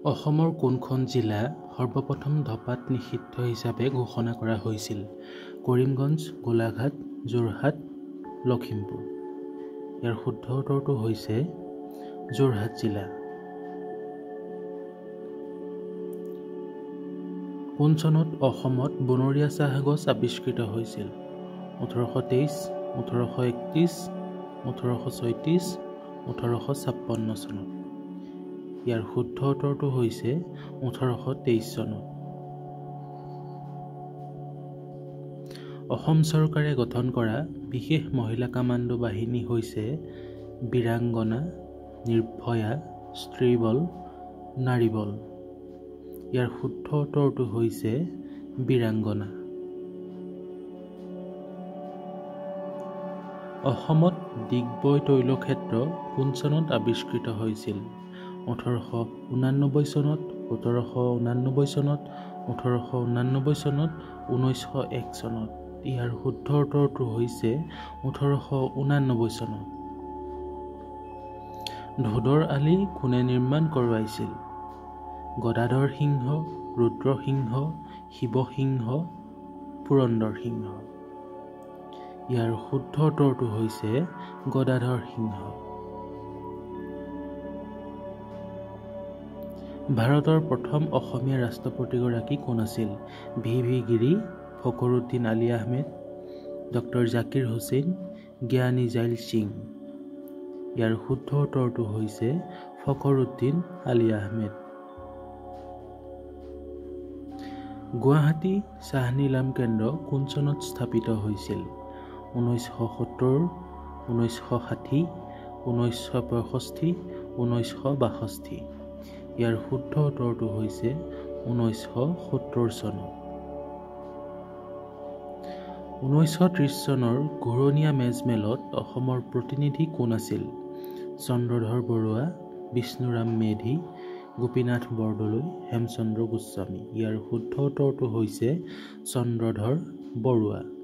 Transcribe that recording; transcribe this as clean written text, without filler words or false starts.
অসমৰ কোনখন জিলা সৰ্বপ্ৰথম ধঁপাত নিষিদ্ধ হিচাপে ঘোষণা কৰা হৈছিল? কৰিমগঞ্জ, গোলাঘাট, যোৰহাট, লখিমপুৰ। ইয়াৰ শুদ্ধ উত্তৰটো হৈছে যোৰহাট জিলা। কোন চনত অসমত বনৰীয়া চাহ গছ আৱিষ্কৃত হৈছিল? 1823, 1831, 1836, 1856 চনত। ইয়াৰ শুদ্ধ উত্তৰটো হৈছে 1823 চনত। অসম চৰকাৰে গঠন কৰা বিশেষ মহিলা কামাণ্ডো বাহিনী হৈছে বীৰাংগনা, নিৰ্ভয়া, স্ত্ৰীবল, নাৰীবল। ইয়াৰ শুদ্ধ উত্তৰটো হৈছে বীৰাংগনা। অসমত ডিগবৈ তৈলক্ষেত্ৰ কোন চনত আৱিষ্কৃত হৈছিল? 1889 চনত, 1789 চনত, 1889 চনত, 1901 চনত। ইয়াৰ শুদ্ধ উত্তৰটো হৈছে 1889 চনত। ধোদৰ আলি কোনে নিৰ্মাণ কৰোৱাইছিল? গদাধৰ সিংহ, ৰুদ্ৰসিংহ, শিৱসিংহ, পুৰন্দৰ সিংহ। ইয়াৰ শুদ্ধ উত্তৰটো হৈছে গদাধৰ সিংহ। ভাৰতৰ প্ৰথম অসমীয়া ৰাষ্ট্ৰপতিগৰাকী কোন আছিল? V Giri, Fakhruddin Ali Ahmed, doctor Zakir Hussain, Giani Zail Singh. ইয়াৰ শুদ্ধ উত্তৰটো হৈছে ফখৰুদ্দিন আলি আহমেদ। গুৱাহাটী চাহ নিলাম কেন্দ্ৰ কোন চনত স্থাপিত হৈছিল? 1970, 1960, 1965, 1962। ইয়াৰ শুদ্ধ উত্তৰটো হৈছে 1970 চনত। 1930 চনৰ ঘূৰণীয়া মেজমেলত অসমৰ প্ৰতিনিধি কোন আছিল? চন্দ্ৰধৰ বৰুৱা, বিষ্ণুৰাম মেধি, গোপীনাথ বৰদলৈ, হেমচন্দ্ৰ গোস্বামী। ইয়াৰ শুদ্ধ উত্তৰটো হৈছে চন্দ্ৰধৰ বৰুৱা।